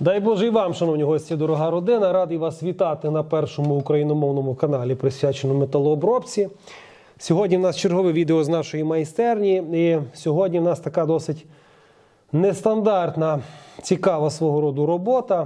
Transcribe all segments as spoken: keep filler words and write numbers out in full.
Дай Боже і вам, шановні гості, дорога родина. Радий вас вітати на першому україномовному каналі, присвяченому металообробці. Сьогодні в нас чергове відео з нашої майстерні. І сьогодні в нас така досить нестандартна, цікава свого роду робота,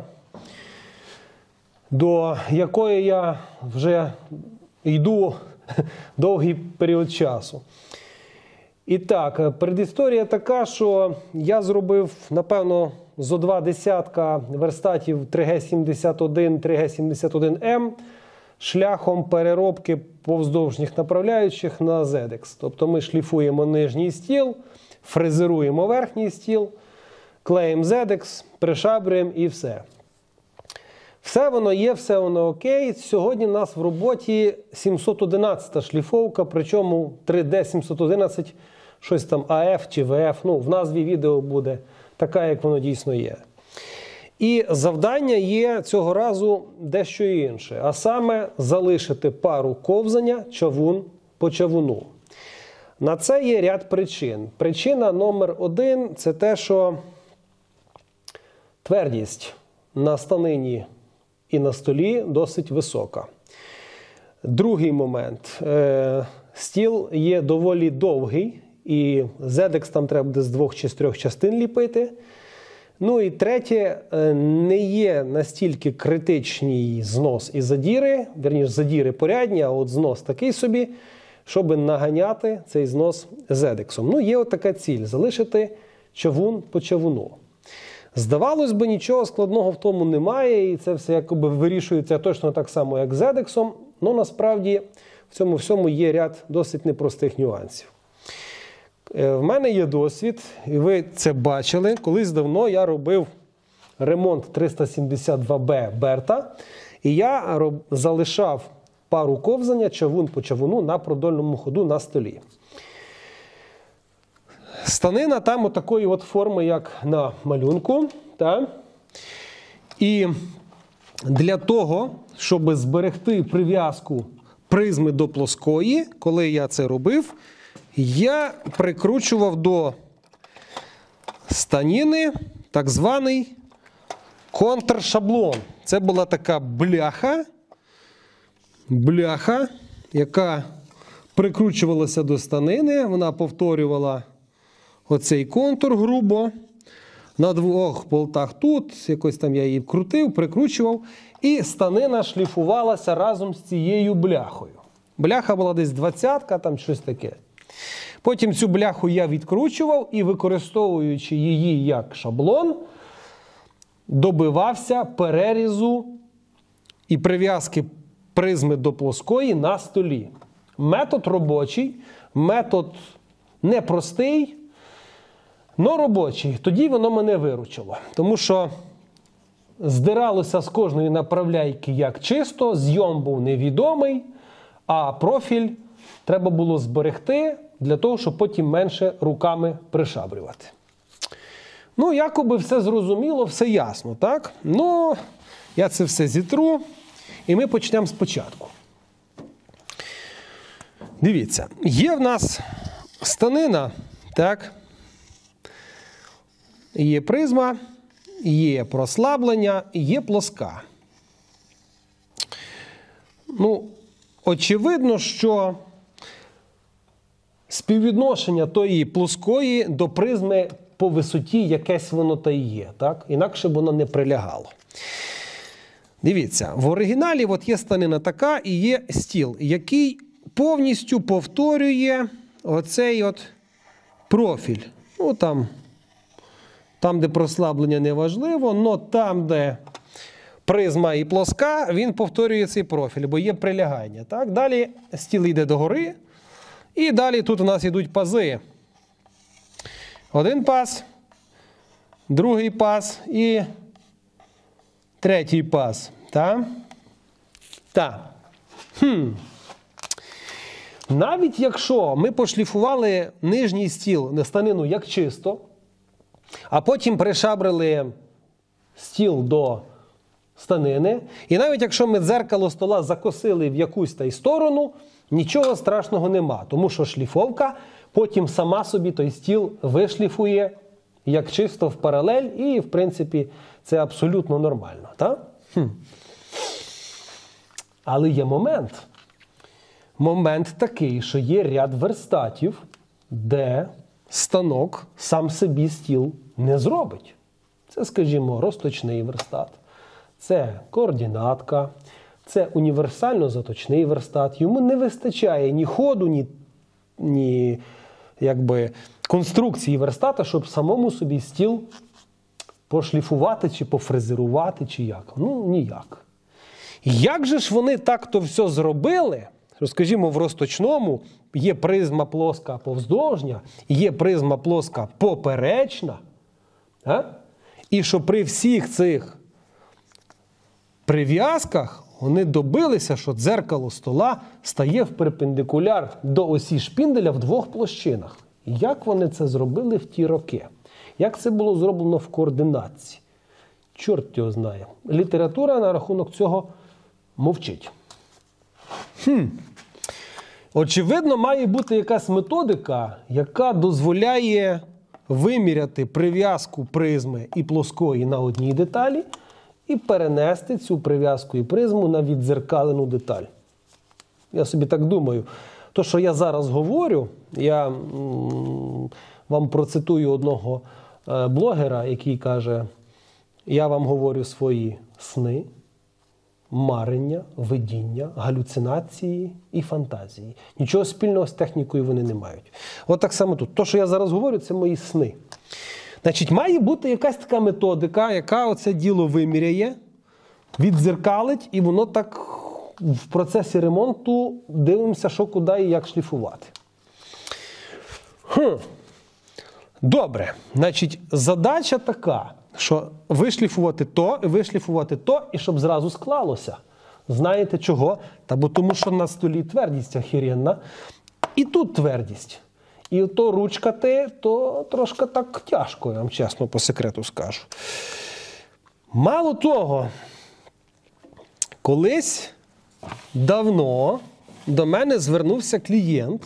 до якої я вже йду довгий період часу. І так, передісторія така, що я зробив, напевно, зо два десятка верстатів три Г сімдесят один, три Г сімдесят один М шляхом переробки повздовжніх направляючих на зет ікс. Тобто ми шліфуємо нижній стіл, фрезеруємо верхній стіл, клеїмо зет ікс, пришабрюємо і все. Все воно є, все воно окей. Сьогодні в нас в роботі сімсот одинадцята шліфовка, причому три Д сімсот одинадцять, щось там А Ф чи В Ф, ну в назві відео буде така, як воно дійсно є. І завдання є цього разу дещо інше, а саме залишити пару ковзання чавун по чавуну. На це є ряд причин. Причина номер один – це те, що твердість на станині і на столі досить висока. Другий момент. Стіл є доволі довгий, і зет ікс там треба буде з двох чи з трьох частин ліпити. Ну і третє, не є настільки критичний знос і задіри, вірніше задіри порядні, а от знос такий собі, щоб наганяти цей знос зет іксом. Ну є от така ціль – залишити чавун по чавуну. Здавалось би, нічого складного в тому немає, і це все якоби вирішується точно так само, як зет іксом, але насправді в цьому всьому є ряд досить непростих нюансів. В мене є досвід, і ви це бачили. Колись давно я робив ремонт триста сімдесят два Б Берта, і я роб... залишав пару ковзання чавун по чавуну на продольному ходу на столі. Станина там отакої от форми, як на малюнку. Та? І для того, щоб зберегти прив'язку призми до плоскої, коли я це робив, я прикручував до станини так званий контршаблон. Це була така бляха, бляха, яка прикручувалася до станини, вона повторювала оцей контур грубо, на двох болтах тут, якось там я її крутив, прикручував, і станина шліфувалася разом з цією бляхою. Бляха була десь двадцятка, там щось таке. Потім цю бляху я відкручував і, використовуючи її як шаблон, добивався перерізу і прив'язки призми до плоскої на столі. Метод робочий, метод непростий, но робочий. Тоді воно мене виручило. Тому що здиралося з кожної направляйки як чисто, зйом був невідомий, а профіль треба було зберегти для того, щоб потім менше руками пришабрювати. Ну, якоби все зрозуміло, все ясно, так? Ну, я це все зітру, і ми почнемо спочатку. Дивіться, є в нас станина, так? Є призма, є прослаблення, є плоска. Ну, очевидно, що співвідношення тої плоскої до призми по висоті якесь воно та і є, так? Інакше б воно не прилягало. Дивіться, в оригіналі от є станина така і є стіл, який повністю повторює оцей от профіль. Ну, там, там де прослаблення не важливо, але там, де призма і плоска, він повторює цей профіль, бо є прилягання. Так? Далі стіл йде догори. І далі тут у нас йдуть пази. Один паз, другий паз і третій паз. Так? Так. Хм. Навіть якщо ми пошліфували нижній стіл на станину як чисто, а потім пришабрили стіл до станини, і навіть якщо ми дзеркало стола закосили в якусь та й сторону, нічого страшного нема, тому що шліфовка потім сама собі той стіл вишліфує як чисто в паралель, і, в принципі, це абсолютно нормально. Так? Хм. Але є момент. Момент такий, що є ряд верстатів, де станок сам собі стіл не зробить. Це, скажімо, розточний верстат, це координатка, це універсально-заточний верстат. Йому не вистачає ні ходу, ні, ні якби, конструкції верстата, щоб самому собі стіл пошліфувати, чи пофрезерувати, чи як. Ну, ніяк. Як же ж вони так-то все зробили? Скажімо, в розточному є призма плоска повздовжня, є призма плоска поперечна. А? І що при всіх цих прив'язках вони добилися, що дзеркало стола стає в перпендикуляр до осі шпінделя в двох площинах. Як вони це зробили в ті роки? Як це було зроблено в координатці? Чорт його знає. Література на рахунок цього мовчить. Хм. Очевидно, має бути якась методика, яка дозволяє виміряти прив'язку призми і плоскої на одній деталі і перенести цю прив'язку і призму на віддзеркалену деталь. Я собі так думаю. То, що я зараз говорю, я м, вам процитую одного е, блогера, який каже: я вам говорю свої сни, марення, видіння, галюцинації і фантазії. Нічого спільного з технікою вони не мають. От так само тут. То, що я зараз говорю, це мої сни. Значить, має бути якась така методика, яка оце діло виміряє, віддзеркалить, і воно так в процесі ремонту дивимося, що куди і як шліфувати. Хм. Добре. Значить, задача така, що вишліфувати то, вишліфувати то, і щоб зразу склалося. Знаєте чого? Та бо тому, що на столі твердість охеренна, і тут твердість. І то ручкати, то трошки так тяжко, я вам чесно по секрету скажу. Мало того, колись давно до мене звернувся клієнт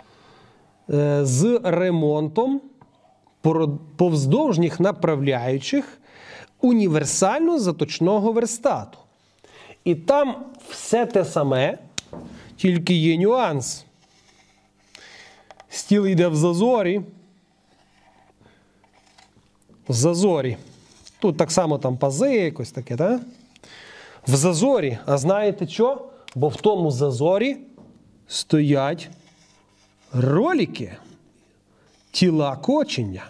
з ремонтом повздовжніх направляючих універсально-заточного верстату. І там все те саме, тільки є нюанс. Стіл йде в зазорі. В зазорі. Тут так само там пази, якось таке, так? В зазорі. А знаєте що? Бо в тому зазорі стоять ролики, тіла кочення.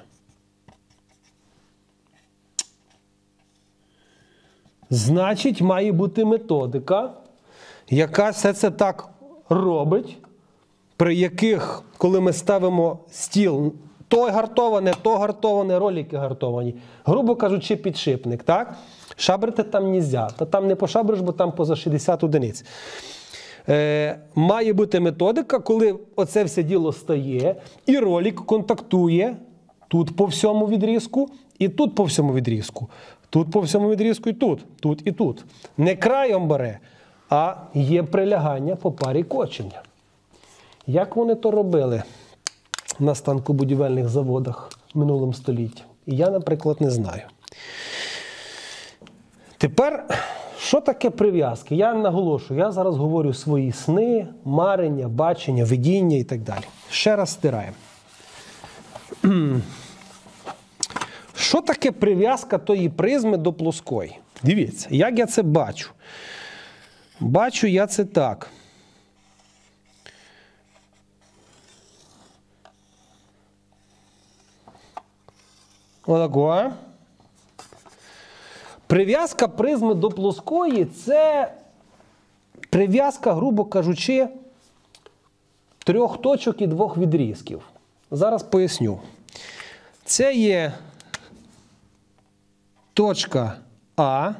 Значить, має бути методика, яка все це так робить, при яких, коли ми ставимо стіл, то гартоване, то гартоване, ролики гартовані. Грубо кажучи, підшипник, так? Шабрити там нельзя. Та там не пошабриш, бо там поза шістдесят одиниць. Е, має бути методика, коли оце все діло стає, і ролик контактує тут по всьому відрізку, і тут по всьому відрізку. Тут по всьому відрізку і тут, тут і тут. Не краєм бере, а є прилягання по парі кочення. Як вони то робили на станкобудівельних заводах в минулому столітті? Я, наприклад, не знаю. Тепер, що таке прив'язки? Я наголошую, я зараз говорю свої сни, марення, бачення, видіння і так далі. Ще раз стираємо. Що таке прив'язка тої призми до плоскої? Дивіться, як я це бачу. Бачу я це так. Отако. Прив'язка призми до плоскої – це прив'язка, грубо кажучи, трьох точок і двох відрізків. Зараз поясню. Це є точка А,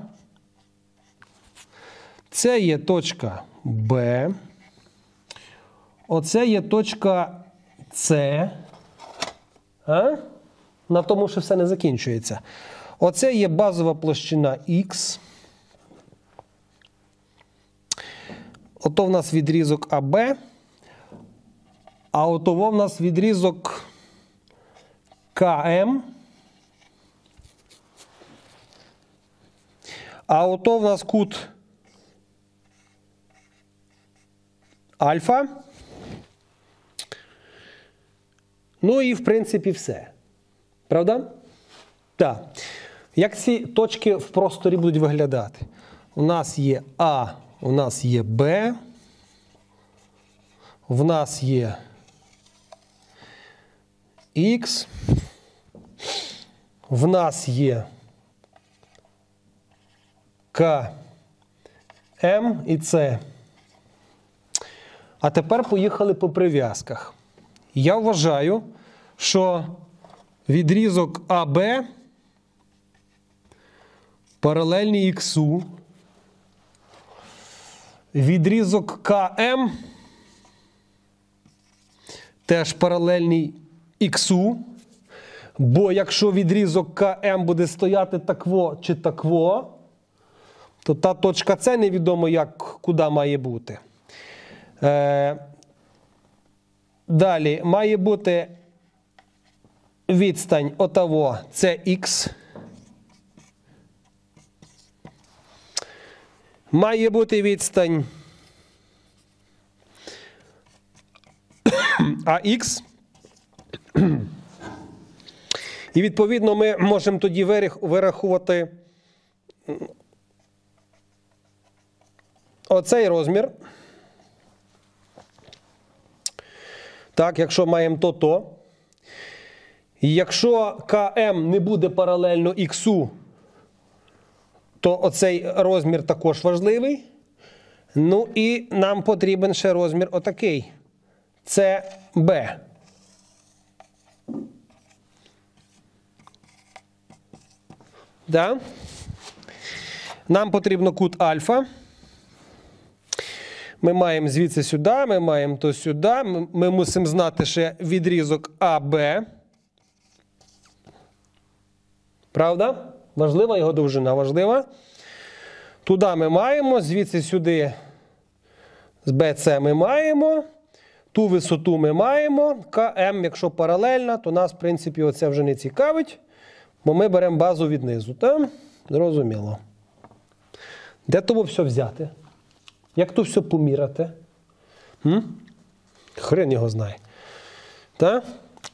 це є точка Б, оце є точка С, а? На тому, що все не закінчується. Оце є базова площина Х. Ото в нас відрізок А Б, а отово в нас відрізок К М. А ото в нас кут альфа. Ну і, в принципі, все. Правда? Так. Як ці точки в просторі будуть виглядати? У нас є А, у нас є Б, в нас є Х, в нас є К, М і С. А тепер поїхали по прив'язках. Я вважаю, що відрізок А Б паралельний Х, відрізок К М теж паралельний Х, бо якщо відрізок К М буде стояти такво чи такво, то та точка С невідомо як, куди має бути. Е, далі має бути відстань отаво, це Х. Має бути відстань АХ. І відповідно ми можемо тоді вирахувати оцей розмір. Так, якщо маємо то-то. І якщо КМ не буде паралельно Х, то оцей розмір також важливий. Ну і нам потрібен ще розмір отакий. Це Б. Да? Нам потрібно кут альфа. Ми маємо звідси сюди, ми маємо то сюди. Ми мусимо знати ще відрізок АБ. Правда? Важлива його довжина, важлива. Туди ми маємо, звідси сюди з БЦ ми маємо. Ту висоту ми маємо. КМ, якщо паралельна, то нас, в принципі, оце вже не цікавить. Бо ми беремо базу від низу. Так? Зрозуміло. Де того все взяти? Як то все поміряти? М? Хрен його знає. Так?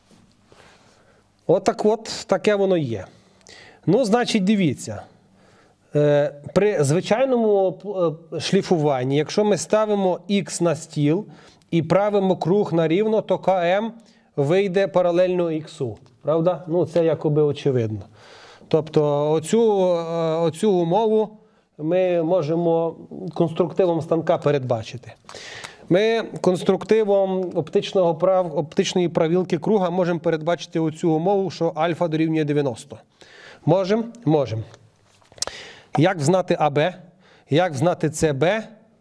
Отак от, таке воно є. Ну, значить, дивіться. Е, при звичайному шліфуванні, якщо ми ставимо Х на стіл і правимо круг на рівно, то КМ вийде паралельно Х. Правда? Ну, це якоби очевидно. Тобто, оцю, оцю умову ми можемо конструктивом станка передбачити. Ми конструктивом оптичного прав, оптичної правілки круга можемо передбачити оцю умову, що альфа дорівнює дев'яносто. Можемо? Можемо. Як знати АБ? Як знати СБ?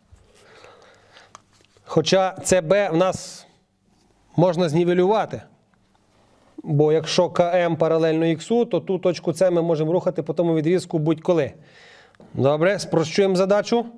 Хоча СБ в нас можна знівелювати. Бо якщо КМ паралельно Х, то ту точку С ми можемо рухати по тому відрізку будь-коли. Добре, спрощуємо задачу.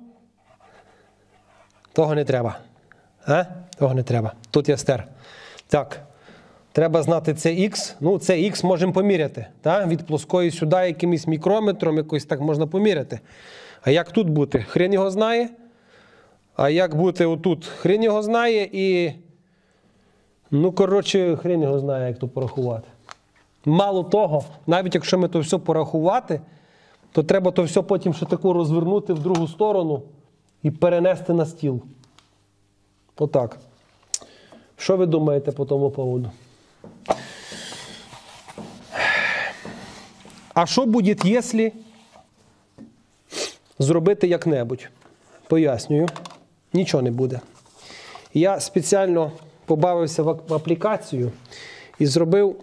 Того не треба. А? Того не треба. Тут є стер. Так. Треба знати це Х. Ну, це Х можемо поміряти. Так? Від плоскої сюди якимось мікрометром, якось так можна поміряти. А як тут бути? Хрен його знає. А як бути отут? Хрен його знає і... Ну, коротше, хрен його знає, як то порахувати. Мало того, навіть якщо ми то все порахувати, то треба то все потім ще таку розвернути в другу сторону і перенести на стіл. Отак. Що ви думаєте по тому поводу? А що буде, якщо зробити як-небудь? Пояснюю. Нічого не буде. Я спеціально побавився в аплікацію і зробив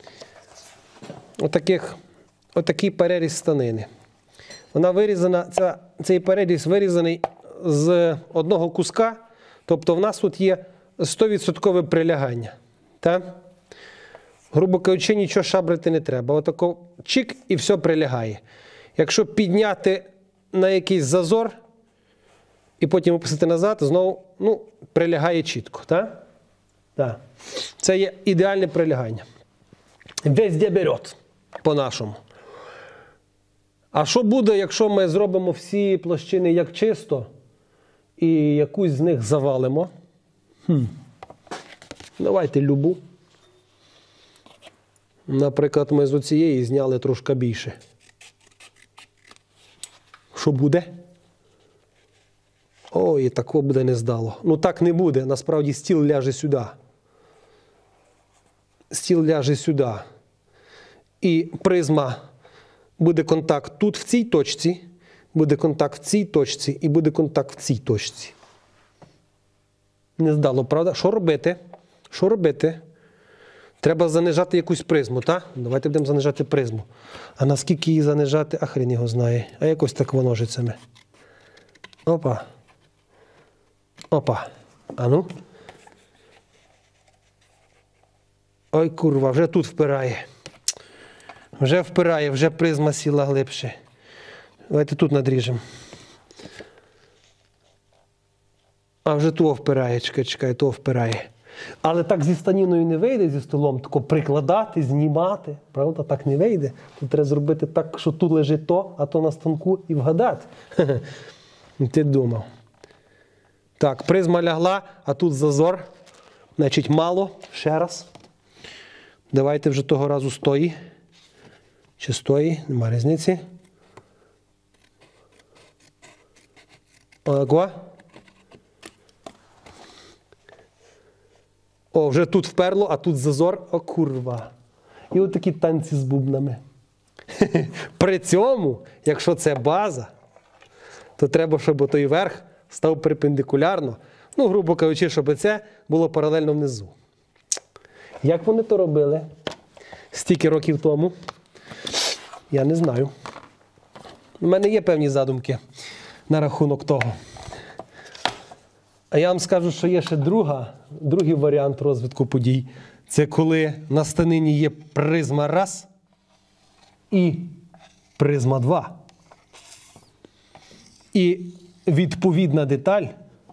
отаких, отакий переріз станини. Вона вирізана, ця, цей переріз вирізаний з одного куска, тобто в нас тут є сто відсотків прилягання. Так? Грубо кажучи, нічого шабрити не треба. Отако чик і все прилягає. Якщо підняти на якийсь зазор і потім опустити назад, знову ну, прилягає чітко. Так? Так. Це є ідеальне прилягання. Везде берет, по-нашому. А що буде, якщо ми зробимо всі площини як чисто і якусь з них завалимо? Хм. Давайте любу. Наприклад, ми з оцієї зняли трошки більше. Що буде? Ой, такого буде не здало. Ну так не буде. Насправді стіл ляже сюди. Стіл ляже сюди. І призма, буде контакт тут в цій точці, буде контакт в цій точці і буде контакт в цій точці. Не здало, правда? Що робити? Що робити? Треба занижати якусь призму, так? Давайте будемо занижати призму. А наскільки її занижати, а хрен його знає. А якось так ножицями. Опа. Опа. А ну. Ой, курва, вже тут впирає. Вже впирає, вже призма сіла глибше. Давайте тут надріжемо. А вже того впирає, чекай, чекай, того впирає. Але так зі станіною не вийде, зі столом, тако прикладати, знімати. Правда, так не вийде. Тут треба зробити так, що тут лежить то, а то на станку і вгадати. Ти думав. Так, призма лягла, а тут зазор. Значить, мало. Ще раз. Давайте вже того разу стої. Чи стої, нема різниці. Ого. О, вже тут вперло, а тут зазор. О, курва. І от такі танці з бубнами. При цьому, якщо це база, то треба, щоб той верх став перпендикулярно. Ну, грубо кажучи, щоб це було паралельно внизу. Як вони то робили стільки років тому? Я не знаю. У мене є певні задумки на рахунок того. А я вам скажу, що є ще друга, другий варіант розвитку подій. Це коли на станині є призма раз і призма два. І відповідна деталь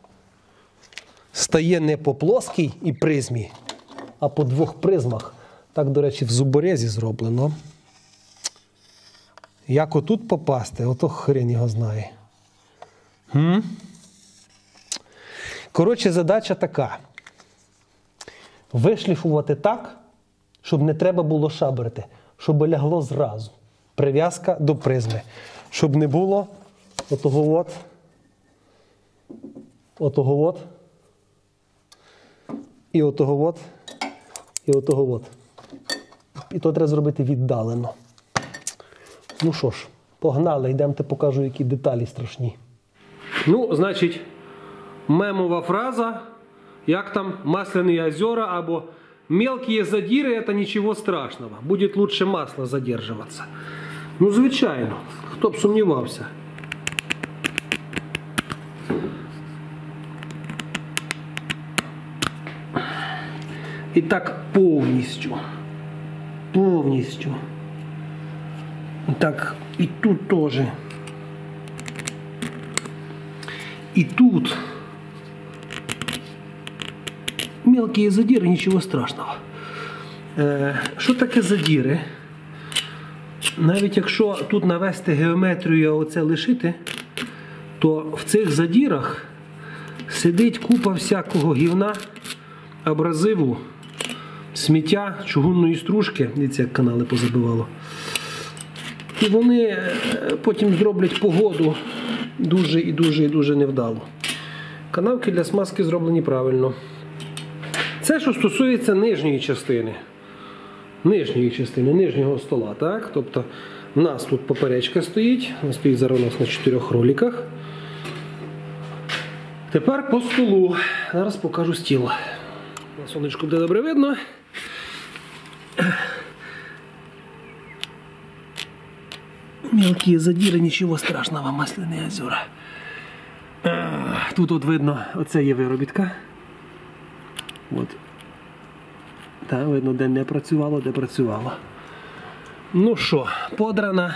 стає не по плоскій і призмі, а по двох призмах. Так, до речі, в зуборезі зроблено. Як отут попасти, ото хрен його знає. Хм? Коротше, задача така. Вишліфувати так, щоб не треба було шабрити. Щоб лягло зразу. Прив'язка до призми. Щоб не було отого от, отого от, і отого от, і отого от. І то треба зробити віддалено. Ну що ж, погнали, йдемте покажу, які деталі страшні. Ну, значить, мемова фраза, як там масляні озера або мелкі задіри – це нічого страшного. Буде лучше масло задержуватися. Ну, звичайно, хто б сумнівався. І так повністю. Повністю. Так, і тут теж. І тут. Мелкі задіри, нічого страшного. Е, що таке задіри? Навіть якщо тут навести геометрію, а оце лишити, то в цих задірах сидить купа всякого гівна, абразиву, сміття, чугунної стружки. Дивіться, як канали позабивало. І вони потім зроблять погоду дуже і дуже і дуже невдало. Канавки для смазки зроблені правильно. Це, що стосується нижньої частини. Нижньої частини, нижнього стола. Так? Тобто, у нас тут поперечка стоїть. Вона стоїть зараз у нас на чотирьох роликах. Тепер по столу. Зараз покажу стіл. На сонечку буде добре видно. Мелкі задіри, нічого страшного, масляні озера. Тут от видно, оце є виробітка. От. Так, видно, де не працювало, де працювало. Ну що, подрана.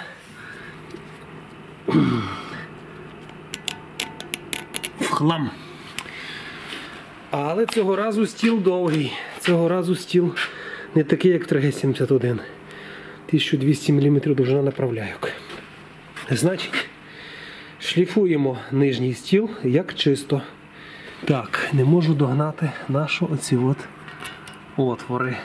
В хлам. Але цього разу стіл довгий. Цього разу стіл не такий, як три ге сімдесят один. тисяча двісті міліметрів довжина направляйок. Значить, шліфуємо нижній стіл як чисто. Так, не можу догнати нашу оці от отвори.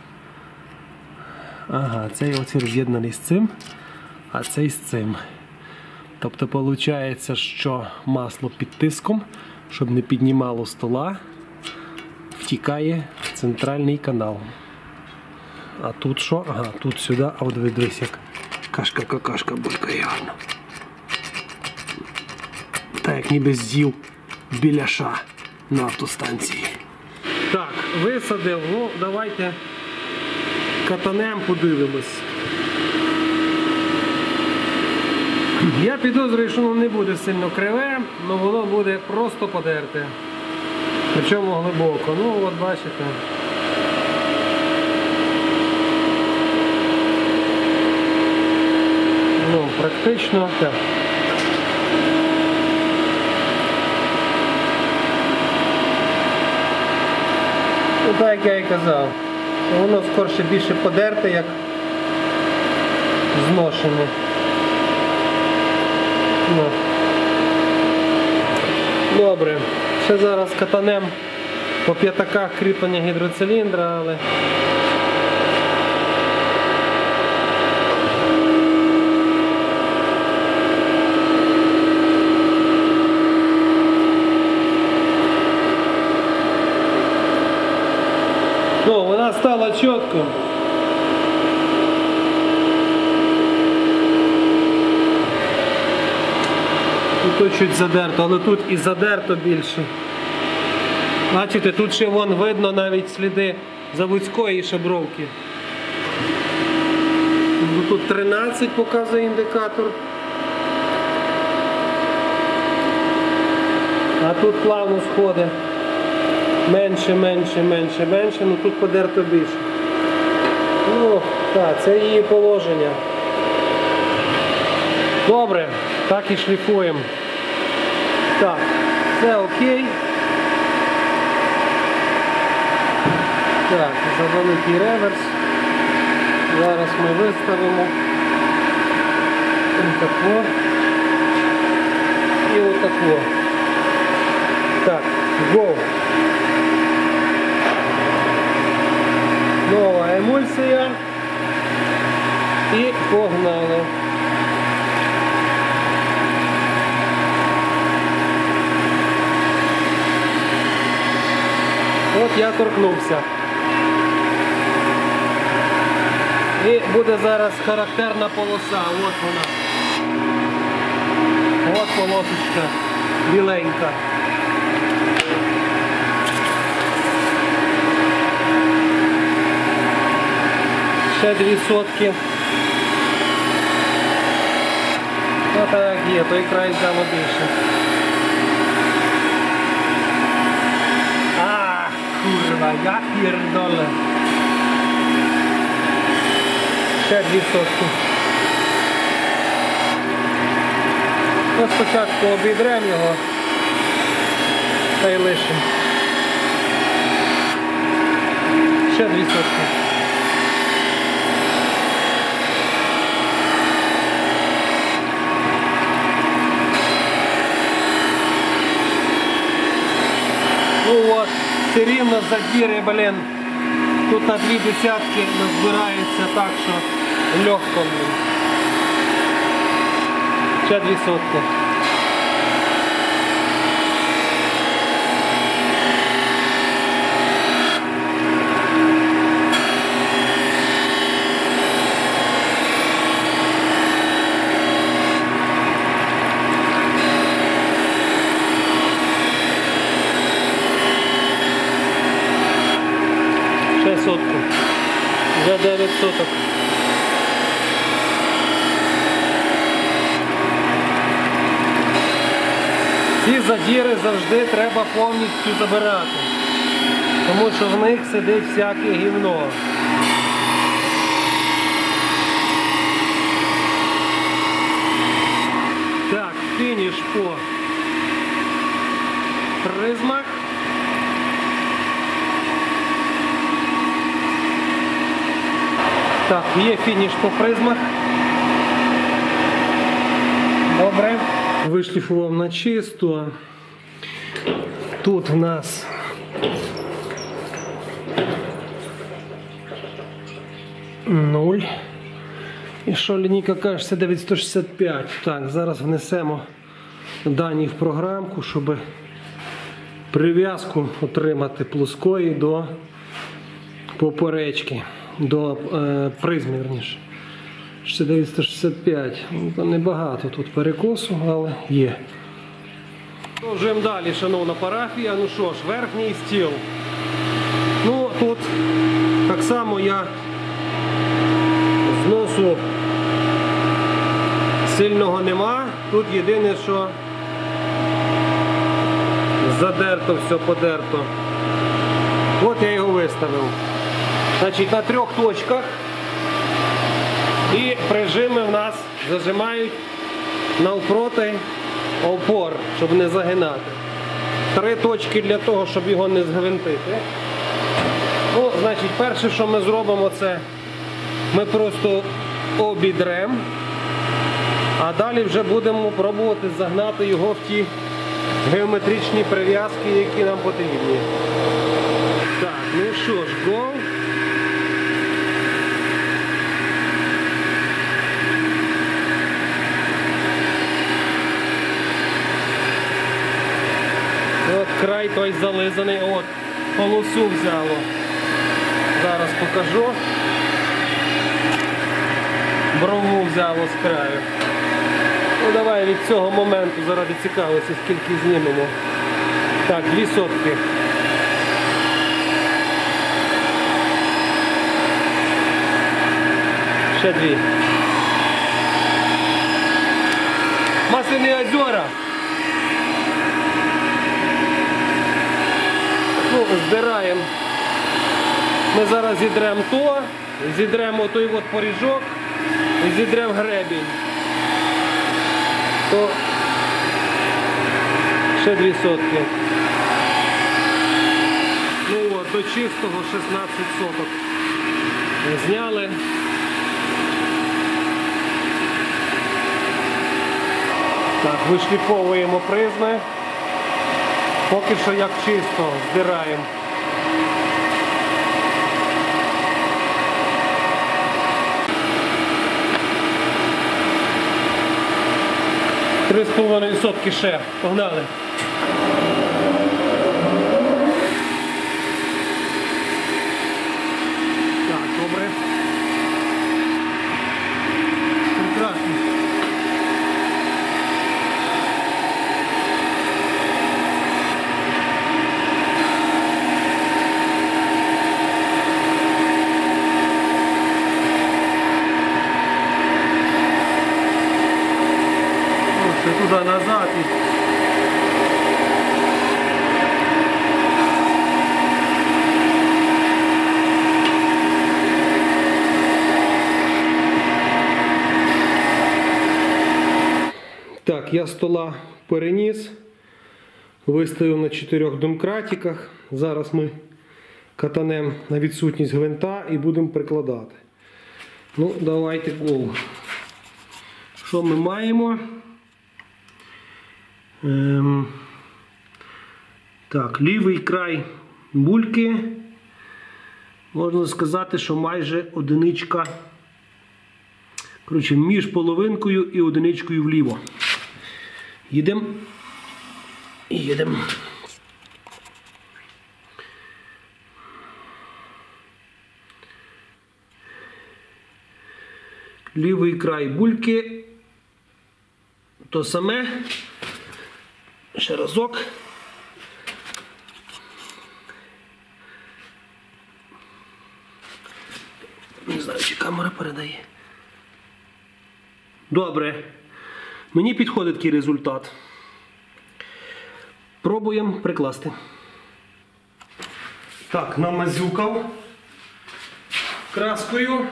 Ага, цей отвір з'єднаний з цим, а цей з цим. Тобто, виходить, що масло під тиском, щоб не піднімало стола, втікає в центральний канал. А тут що? Ага, тут сюди, а от дивись, як кашка-какашка булькає гарно. Так, як ніби з'їв біляша на автостанції. Так, висадив, ну давайте катанем подивимось. Я підозрюю, що воно не буде сильно криве, але воно буде просто подерте. Причому глибоко. Ну от бачите. Ну, практично так. Ну, так як я і казав. Воно скорше більше подерте, як зношене. Ну. Добре. Ще зараз катанем по п'ятаках кріплення гідроциліндра, але... Ну, вона стала чітко. Тут чуть задерто, але тут і задерто більше. Бачите, тут ще вон видно навіть сліди заводської шабровки. Тут тринадцять показує індикатор. А тут плавно сходить. Менше, менше, менше, менше, ну тут подерто більше. Ну, так, це її положення. Добре, так і шліфуємо. Так, все окей. Так, за великий реверс. Зараз ми виставимо. Отако. І отако. Так, go. Нова емульсія. І погнали. От я торкнувся. І буде зараз характерна полоса. От вона. От полосочка біленька. Ще дві сотки. Ось так є, той край взяло більше. Kurwa, ja pierdolę. Ще дві сотки. Ну, спочатку обідремо його та й лишимо. Ще дві сотки. Ну от. Все рівно задіри, блін, тут на дві десятки назбираються так, що легко. Ще дві сотки. Сотку. Вже дев'ять соток. Ці задіри завжди треба повністю забирати, тому що в них сидить всяке гівно. Так, фініш по призмах. Так, є фініш по призмах. Добре. Вишліфував на чисто. Тут в нас нуль. І що лінійка каже, дев'ять сто шістдесят п'ять. Так, зараз внесемо дані в програмку, щоб прив'язку отримати плоскої до поперечки, до е, призми, верніше. дев'ять сто шістдесят п'ять. Ну, небагато тут перекосу, але є. Продовжуємо далі, шановна парафія. Ну що ж, верхній стіл. Ну, тут так само я зносу сильного нема. Тут єдине, що задерто, все подерто. От я його виставив. Значить, на трьох точках. І прижими в нас зажимають навпроти опор, щоб не загинати. Три точки для того, щоб його не згвинтити. Ну, значить, перше, що ми зробимо, це ми просто обідремо, а далі вже будемо пробувати загнати його в ті геометричні прив'язки, які нам потрібні. Так, ну що ж, гол. От край той зализаний, от, полосу взяло. Зараз покажу. Брову взяло з краю. Ну давай від цього моменту, заради цікавості, скільки знімемо. Так, дві сотки. Ще дві. Масляні озера. Ну, здираємо. Ми зараз зідремо то, зідремо той от поріжок і зідремо гребінь. То ще дві сотки. Ну от, до чистого шістнадцять соток зняли. Так, вишліфовуємо призми. Поки що як чисто здираємо. Три з половиною сотки ще. Погнали. Так, добре. Прекрасно. Туди назад і... Так, я стола переніс, виставив на чотирьох домкратиках. Зараз ми катанемо на відсутність гвинта і будемо прикладати. Ну, давайте гол. Що ми маємо? Ем, так, лівий край бульки, можна сказати, що майже одиничка, коротше, між половинкою і одиничкою вліво. Їдемо і їдемо. Лівий край бульки, то саме. Ще разок. Не знаю, чи камера передає. Добре. Мені підходить такий результат. Пробуємо прикласти. Так, намазюкав краскою.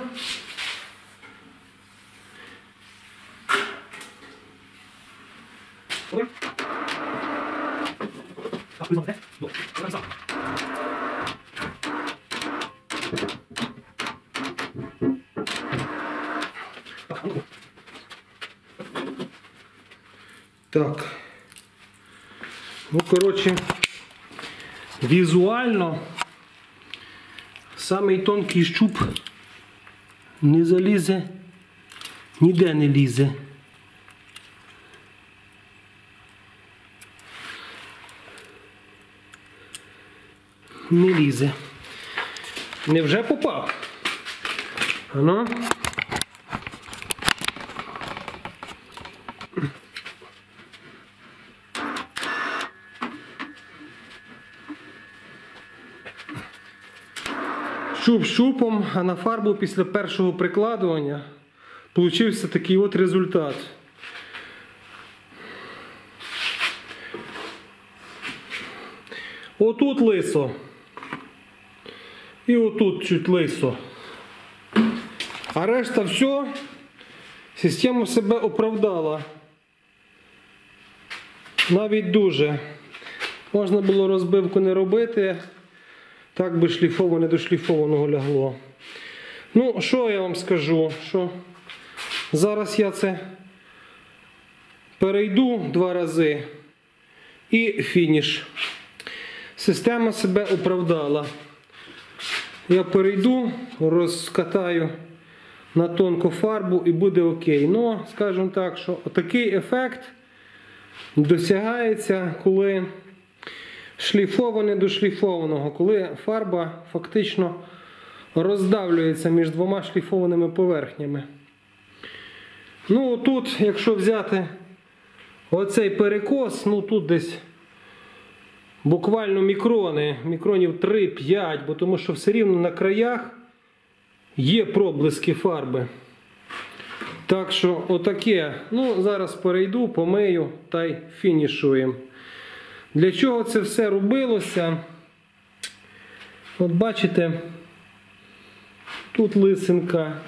Так. Ну, коротше, візуально самий тонкий щуп не залізе, ніде не лізе. Не лізе. Невже попав? Ано. Щуп щупом, а на фарбу після першого прикладування получився такий от результат. Отут лисо. І отут чуть лисо. А решта все, система себе оправдала. Навіть дуже. Можна було розбивку не робити. Так би шліфоване до шліфованого лягло. Ну, що я вам скажу? Що зараз я це перейду два рази і фініш. Система себе оправдала. Я перейду, розкатаю на тонку фарбу і буде окей. Ну, скажімо так, що такий ефект досягається, коли шліфоване до шліфованого, коли фарба фактично роздавлюється між двома шліфованими поверхнями. Ну, тут, якщо взяти оцей перекос, ну тут десь буквально мікрони, мікронів три-п'ять, бо тому що все рівно на краях є проблиски фарби. Так що отаке. Ну, зараз перейду, помию та й фінішуємо. Для чого це все робилося? От бачите, тут лисинка.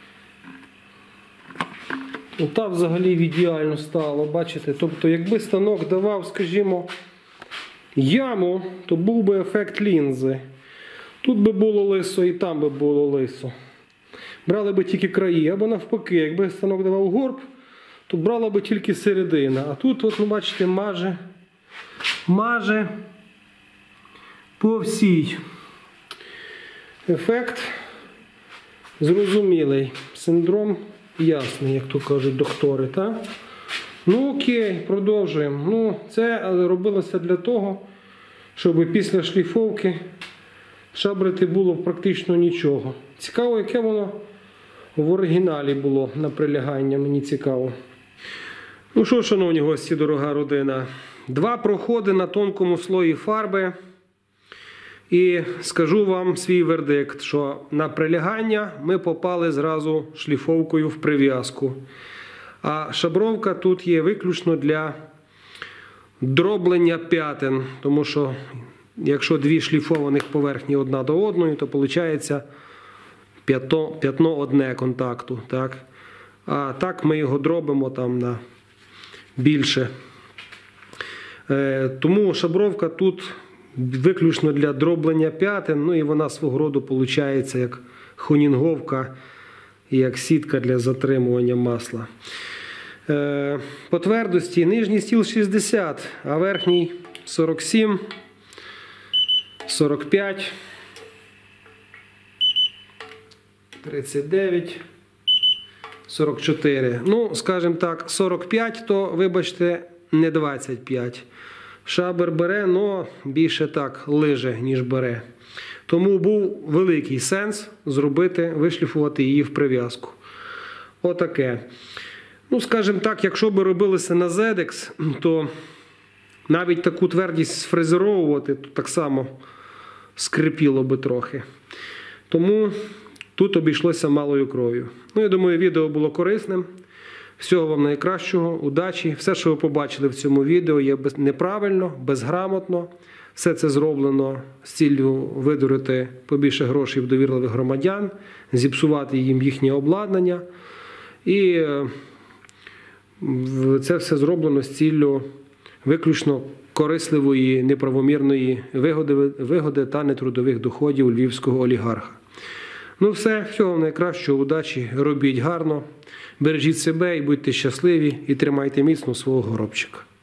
Ота взагалі ідеально стало, бачите? Тобто, якби станок давав, скажімо, яму, то був би ефект лінзи. Тут би було лисо і там би було лисо. Брали би тільки краї, або навпаки, якби станок давав горб, то брала би тільки середина. А тут, от, ну, бачите, маже, маже по всій. Ефект зрозумілий. Синдром ясний, як то кажуть доктори, так? Ну окей, продовжуємо. Ну, це робилося для того, щоб після шліфовки шабрити було практично нічого. Цікаво, яке воно в оригіналі було на прилягання, мені цікаво. Ну що, шановні гості, дорога родина, два проходи на тонкому слої фарби. І скажу вам свій вердикт, що на прилягання ми попали зразу шліфовкою в прив'язку. А шабровка тут є виключно для дроблення п'ятин, тому що якщо дві шліфованих поверхні одна до одної, то виходить п'ятно, п'ятно одне контакту. Так? А так ми його дробимо там на більше. Е, тому шабровка тут виключно для дроблення п'ятин, ну і вона свого роду виходить як хонінговка, як сітка для затримування масла. Е, по твердості нижній стіл шістдесят, а верхній сорок сім, сорок п'ять, тридцять дев'ять, сорок чотири. Ну, скажімо так, сорок п'ять, то, вибачте, не двадцять п'ять. Шабер бере, але більше так лиже, ніж бере. Тому був великий сенс зробити, вишліфувати її в прив'язку. Отаке. Ну, скажімо так, якщо б робилося на зет ікс, то навіть таку твердість сфрезеровувати, то так само скрипіло би трохи. Тому тут обійшлося малою кров'ю. Ну, я думаю, відео було корисним. Всього вам найкращого, удачі. Все, що ви побачили в цьому відео, є неправильно, безграмотно. Все це зроблено з ціллю видурити побільше грошей в довірливих громадян, зіпсувати їм їхнє обладнання. І це все зроблено з ціллю виключно корисливої, неправомірної вигоди, вигоди та нетрудових доходів львівського олігарха. Ну все, всього найкращого, удачі, робіть гарно, бережіть себе і будьте щасливі, і тримайте міцно свого горобчика.